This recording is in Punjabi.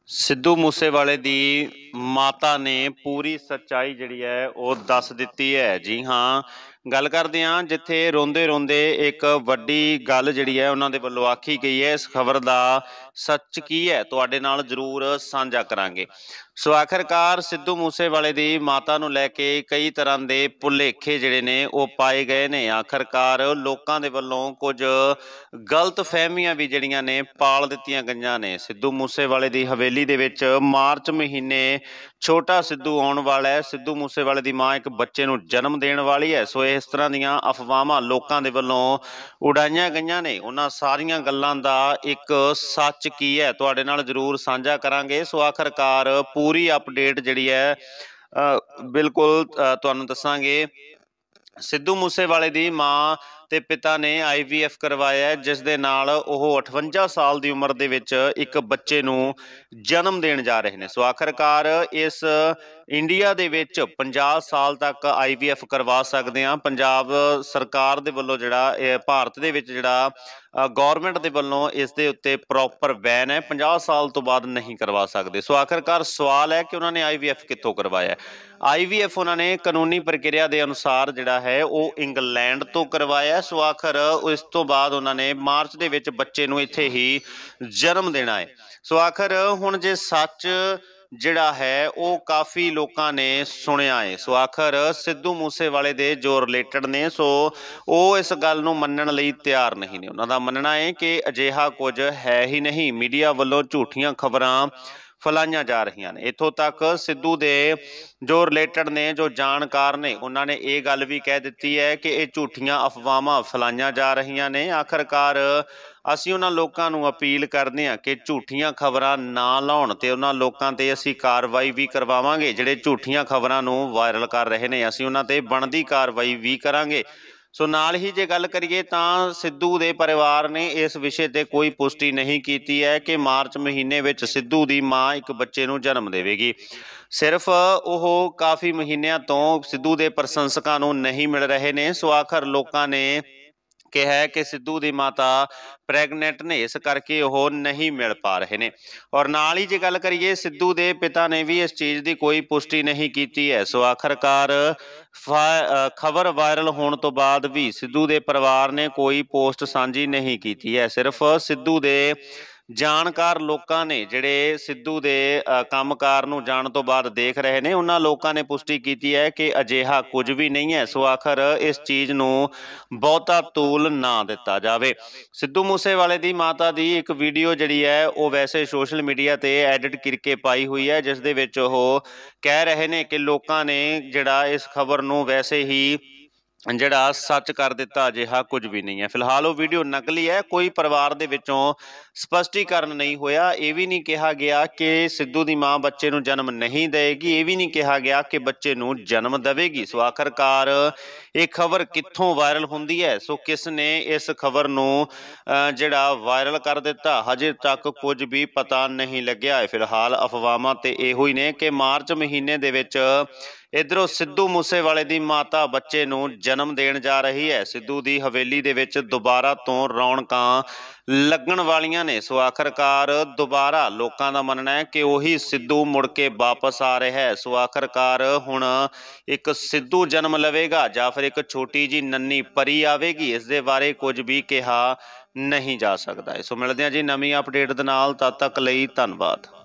ਸਿੱਧੂ ਮੂਸੇਵਾਲੇ ਦੀ ਮਾਤਾ ਨੇ ਪੂਰੀ ਸੱਚਾਈ ਜਿਹੜੀ ਹੈ ਉਹ ਦੱਸ ਦਿੱਤੀ ਹੈ। ਜੀ ਹਾਂ, ਗੱਲ ਕਰਦੇ ਹਾਂ ਜਿੱਥੇ ਰੋਂਦੇ ਰੋਂਦੇ ਇੱਕ ਵੱਡੀ ਗੱਲ ਜਿਹੜੀ ਹੈ ਉਹਨਾਂ ਦੇ ਵੱਲੋਂ ਆਖੀ ਗਈ ਹੈ। ਇਸ ਖਬਰ ਦਾ ਸੱਚ ਕੀ ਹੈ ਤੁਹਾਡੇ ਨਾਲ ਜ਼ਰੂਰ ਸਾਂਝਾ ਕਰਾਂਗੇ। ਸੋ ਆਖਰਕਾਰ ਸਿੱਧੂ ਮੂਸੇਵਾਲੇ ਦੀ ਮਾਤਾ ਨੂੰ ਲੈ ਕੇ ਕਈ ਤਰ੍ਹਾਂ ਦੇ ਭੁਲੇਖੇ ਜਿਹੜੇ ਨੇ ਉਹ ਪਾਏ ਗਏ ਨੇ। ਆਖਰਕਾਰ ਲੋਕਾਂ ਦੇ ਵੱਲੋਂ ਕੁਝ ਗਲਤ ਫਹਿਮੀਆਂ ਵੀ ਜਿਹੜੀਆਂ ਨੇ ਪਾਲ ਦਿੱਤੀਆਂ ਗਈਆਂ ਨੇ। ਸਿੱਧੂ ਮੂਸੇਵਾਲੇ ਦੀ ਹਵੇਲੀ ਦੇ ਵਿੱਚ ਮਾਰਚ ਮਹੀਨੇ ਛੋਟਾ ਸਿੱਧੂ ਆਉਣ ਵਾਲਾ ਹੈ। ਸਿੱਧੂ ਮੂਸੇਵਾਲੇ ਦੀ ਮਾਂ ਇੱਕ ਬੱਚੇ ਨੂੰ ਜਨਮ ਦੇਣ ਵਾਲੀ ਹੈ। ਸੋ ਇਸ ਤਰ੍ਹਾਂ ਦੀਆਂ ਅਫਵਾਹਾਂ ਲੋਕਾਂ ਦੇ ਵੱਲੋਂ ਉਡਾਈਆਂ ਗਈਆਂ ਨੇ। ਉਹਨਾਂ ਸਾਰੀਆਂ ਗੱਲਾਂ ਦਾ ਇੱਕ ਸੱਚ ਕੀ ਹੈ ਤੁਹਾਡੇ ਨਾਲ ਜ਼ਰੂਰ ਸਾਂਝਾ ਕਰਾਂਗੇ। ਸੋ ਆਖਰਕਾਰ ਪੂਰੀ ਅਪਡੇਟ ਜਿਹੜੀ ਹੈ ਬਿਲਕੁਲ ਤੁਹਾਨੂੰ ਦੱਸਾਂਗੇ। ਸਿੱਧੂ ਮੂਸੇਵਾਲੇ ਦੀ ਮਾਂ ਤੇ ਪਿਤਾ ਨੇ IVF ਕਰਵਾਇਆ, ਜਿਸ ਦੇ ਨਾਲ ਉਹ 58 ਸਾਲ ਦੀ ਉਮਰ ਦੇ ਵਿੱਚ ਇੱਕ ਬੱਚੇ ਨੂੰ ਜਨਮ ਦੇਣ ਜਾ ਰਹੇ ਨੇ। ਸੋ ਆਖਰਕਾਰ ਇਸ ਇੰਡੀਆ ਦੇ ਵਿੱਚ 50 ਸਾਲ ਤੱਕ IVF ਕਰਵਾ ਸਕਦੇ ਹਾਂ। ਪੰਜਾਬ ਸਰਕਾਰ ਦੇ ਵੱਲੋਂ ਜਿਹੜਾ ਭਾਰਤ ਦੇ ਵਿੱਚ ਜਿਹੜਾ ਗੌਰਮੈਂਟ ਦੇ ਵੱਲੋਂ ਇਸ ਦੇ ਉੱਤੇ ਪ੍ਰੋਪਰ ਬੈਨ ਹੈ। 50 ਸਾਲ ਤੋਂ ਬਾਅਦ ਨਹੀਂ ਕਰਵਾ ਸਕਦੇ। ਸੋ ਆਖਰਕਾਰ ਸਵਾਲ ਹੈ ਕਿ ਉਹਨਾਂ ਨੇ IVF ਕਿੱਥੋਂ ਕਰਵਾਇਆ। IVF ਉਹਨਾਂ ਨੇ ਕਾਨੂੰਨੀ ਪ੍ਰਕਿਰਿਆ ਦੇ ਅਨੁਸਾਰ ਜਿਹੜਾ ਹੈ ਉਹ ਇੰਗਲੈਂਡ ਤੋਂ ਕਰਵਾਇਆ। ਸੋ ਆਖਰ ਇਸ ਤੋਂ ਬਾਅਦ ਉਹਨਾਂ ਨੇ ਮਾਰਚ ਦੇ ਵਿੱਚ ਬੱਚੇ ਨੂੰ ਇੱਥੇ ਹੀ ਜਨਮ ਦੇਣਾ ਹੈ। ਸੋ ਆਖਰ ਹੁਣ ਜੇ ਸੱਚ ਜਿਹੜਾ ਹੈ ਉਹ ਕਾਫੀ ਲੋਕਾਂ ਨੇ ਸੁਣਿਆ ਹੈ। ਸੋ ਆਖਰ ਸਿੱਧੂ ਮੂਸੇਵਾਲੇ ਦੇ ਜੋ ਰਿਲੇਟਡ ਨੇ ਸੋ ਉਹ ਇਸ ਗੱਲ ਨੂੰ ਮੰਨਣ ਲਈ ਤਿਆਰ ਨਹੀਂ ਨੇ। ਉਹਨਾਂ ਦਾ ਮੰਨਣਾ ਹੈ ਕਿ ਅਜਿਹਾ ਕੁਝ ਹੈ ਹੀ ਨਹੀਂ। ਮੀਡੀਆ ਵੱਲੋਂ ਝੂਠੀਆਂ ਖਬਰਾਂ ਫੈਲਾਈਆਂ ਜਾ ਰਹੀਆਂ ਨੇ। ਇੱਥੋਂ ਤੱਕ ਸਿੱਧੂ ਦੇ ਜੋ ਰਿਲੇਟਡ ਨੇ ਜੋ ਜਾਣਕਾਰ ਨੇ ਉਹਨਾਂ ਨੇ ਇਹ ਗੱਲ ਵੀ ਕਹਿ ਦਿੱਤੀ ਹੈ ਕਿ ਇਹ ਝੂਠੀਆਂ ਅਫਵਾਹਾਂ ਫੈਲਾਈਆਂ ਜਾ ਰਹੀਆਂ ਨੇ। ਆਖਰਕਾਰ ਅਸੀਂ ਉਹਨਾਂ ਲੋਕਾਂ ਨੂੰ ਅਪੀਲ ਕਰਦੇ ਹਾਂ ਕਿ ਝੂਠੀਆਂ ਖਬਰਾਂ ਨਾ ਲਾਉਣ ਤੇ ਉਹਨਾਂ ਲੋਕਾਂ ਤੇ ਅਸੀਂ ਕਾਰਵਾਈ ਵੀ ਕਰਵਾਵਾਂਗੇ ਜਿਹੜੇ ਝੂਠੀਆਂ ਖਬਰਾਂ ਨੂੰ ਵਾਇਰਲ ਕਰ ਰਹੇ ਨੇ। ਅਸੀਂ ਉਹਨਾਂ ਤੇ ਬਣਦੀ ਕਾਰਵਾਈ ਵੀ ਕਰਾਂਗੇ। ਸੋ ਨਾਲ ਹੀ ਜੇ ਗੱਲ ਕਰੀਏ ਤਾਂ ਸਿੱਧੂ ਦੇ ਪਰਿਵਾਰ ਨੇ ਇਸ ਵਿਸ਼ੇ ਤੇ ਕੋਈ ਪੁਸ਼ਟੀ ਨਹੀਂ ਕੀਤੀ ਹੈ ਕਿ ਮਾਰਚ ਮਹੀਨੇ ਵਿੱਚ ਸਿੱਧੂ ਦੀ ਮਾਂ ਇੱਕ ਬੱਚੇ ਨੂੰ ਜਨਮ ਦੇਵੇਗੀ। ਸਿਰਫ ਉਹ ਕਾਫੀ ਮਹੀਨਿਆਂ ਤੋਂ ਸਿੱਧੂ ਦੇ ਪ੍ਰਸ਼ੰਸਕਾਂ ਨੂੰ ਨਹੀਂ ਮਿਲ ਰਹੇ ਨੇ। ਸੋ ਆਖਰ ਲੋਕਾਂ ਨੇ ਕਿਹਾ ਹੈ ਕਿ ਸਿੱਧੂ ਦੀ ਮਾਤਾ ਪ੍ਰੈਗਨੈਂਟ ਨੇ, ਇਸ ਕਰਕੇ ਉਹ ਨਹੀਂ ਮਿਲ ਪਾ ਰਹੇ ਨੇ। ਔਰ ਨਾਲ ਹੀ ਜੇ ਗੱਲ ਕਰੀਏ ਸਿੱਧੂ ਦੇ ਪਿਤਾ ਨੇ ਵੀ ਇਸ ਚੀਜ਼ ਦੀ ਕੋਈ ਪੁਸ਼ਟੀ ਨਹੀਂ ਕੀਤੀ ਹੈ। ਸੋ ਆਖਰਕਾਰ ਖਬਰ ਵਾਇਰਲ ਹੋਣ ਤੋਂ ਬਾਅਦ ਵੀ ਸਿੱਧੂ ਦੇ ਪਰਿਵਾਰ ਨੇ ਕੋਈ ਪੋਸਟ ਸਾਂਝੀ ਨਹੀਂ ਕੀਤੀ ਹੈ। ਸਿਰਫ ਸਿੱਧੂ ਦੇ ਜਾਣਕਾਰ ਲੋਕਾਂ ਨੇ ਜਿਹੜੇ ਸਿੱਧੂ ਦੇ ਕੰਮਕਾਰ ਨੂੰ ਜਾਣ ਤੋਂ ਬਾਅਦ ਦੇਖ ਰਹੇ ਨੇ ਉਹਨਾਂ ਲੋਕਾਂ ਨੇ ਪੁਸ਼ਟੀ ਕੀਤੀ ਹੈ ਕਿ ਅਜਿਹਾ ਕੁਝ ਵੀ ਨਹੀਂ ਹੈ। ਸੋ ਆਖਰ ਇਸ ਚੀਜ਼ ਨੂੰ ਬਹੁਤਾ ਤੂਲ ਨਾ ਦਿੱਤਾ ਜਾਵੇ। ਸਿੱਧੂ ਮੂਸੇਵਾਲੇ ਦੀ ਮਾਤਾ ਦੀ ਇੱਕ ਵੀਡੀਓ ਜਿਹੜੀ ਹੈ ਉਹ ਵੈਸੇ ਸੋਸ਼ਲ ਮੀਡੀਆ ਤੇ ਐਡਿਟ ਕਰਕੇ ਪਾਈ ਹੋਈ ਹੈ, ਜਿਸ ਦੇ ਵਿੱਚ ਉਹ ਕਹਿ ਰਹੇ ਨੇ ਕਿ ਲੋਕਾਂ ਨੇ ਜਿਹੜਾ ਇਸ ਖਬਰ ਨੂੰ ਵੈਸੇ ਹੀ ਜਿਹੜਾ ਸੱਚ ਕਰ ਦਿੱਤਾ, ਅਜਿਹਾ ਕੁਝ ਵੀ ਨਹੀਂ ਹੈ। ਫਿਲਹਾਲ ਉਹ ਵੀਡੀਓ ਨਕਲੀ ਹੈ। ਕੋਈ ਪਰਿਵਾਰ ਦੇ ਵਿੱਚੋਂ ਸਪਸ਼ਟੀਕਰਨ ਨਹੀਂ ਹੋਇਆ। ਇਹ ਵੀ ਨਹੀਂ ਕਿਹਾ ਗਿਆ ਕਿ ਸਿੱਧੂ ਦੀ ਮਾਂ ਬੱਚੇ ਨੂੰ ਜਨਮ ਨਹੀਂ ਦੇਵੇਗੀ। ਇਹ ਵੀ ਨਹੀਂ ਕਿਹਾ ਗਿਆ ਕਿ ਬੱਚੇ ਨੂੰ ਜਨਮ ਦੇਵੇਗੀ। ਸੋ ਆਖਰਕਾਰ ਇਹ ਖਬਰ ਕਿੱਥੋਂ ਵਾਇਰਲ ਹੁੰਦੀ ਹੈ, ਸੋ ਕਿਸ ਨੇ ਇਸ ਖਬਰ ਨੂੰ ਜਿਹੜਾ ਵਾਇਰਲ ਕਰ ਦਿੱਤਾ, ਹਜੇ ਤੱਕ ਕੁਝ ਵੀ ਪਤਾ ਨਹੀਂ ਲੱਗਿਆ ਹੈ। ਫਿਲਹਾਲ ਅਫਵਾਹਾਂ ਤੇ ਇਹੋ ਹੀ ਨੇ ਕਿ ਮਾਰਚ ਮਹੀਨੇ ਦੇ ਵਿੱਚ ਇੱਧਰੋਂ ਸਿੱਧੂ ਮੂਸੇਵਾਲੇ ਦੀ ਮਾਤਾ ਬੱਚੇ ਨੂੰ ਜਨਮ ਦੇਣ ਜਾ ਰਹੀ ਹੈ। ਸਿੱਧੂ ਦੀ ਹਵੇਲੀ ਦੇ ਵਿੱਚ ਦੁਬਾਰਾ ਤੋਂ ਰੌਣਕਾਂ ਲੱਗਣ ਵਾਲੀਆਂ ਨੇ। ਸੋ ਆਖਰਕਾਰ ਦੁਬਾਰਾ ਲੋਕਾਂ ਦਾ ਮੰਨਣਾ ਹੈ ਕਿ ਉਹੀ ਸਿੱਧੂ ਮੁੜ ਕੇ ਵਾਪਸ ਆ ਰਿਹਾ ਹੈ। ਸੋ ਆਖਰਕਾਰ ਹੁਣ ਇੱਕ ਸਿੱਧੂ ਜਨਮ ਲਵੇਗਾ ਜਾਂ ਫਿਰ ਇੱਕ ਛੋਟੀ ਜੀ ਨੰਨੀ ਪਰੀ ਆਵੇਗੀ, ਇਸ ਦੇ ਬਾਰੇ ਕੁਝ ਵੀ ਕਿਹਾ ਨਹੀਂ ਜਾ ਸਕਦਾ। ਸੋ ਮਿਲਦੇ ਹਾਂ ਜੀ ਨਵੀਂ ਅਪਡੇਟ ਦੇ ਨਾਲ, ਤਦ ਤੱਕ ਲਈ ਧੰਨਵਾਦ।